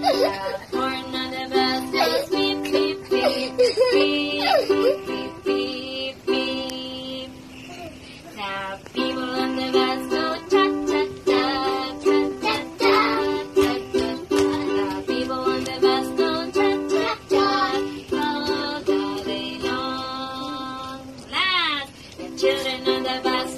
The horn on the bus goes beep, beep, beep, beep, beep, beep, beep, beep. The people on the bus go cha-cha-cha, cha-cha-cha, cha-cha-cha. The people on the bus go cha-cha-cha, all the day long. Last, the children on the bus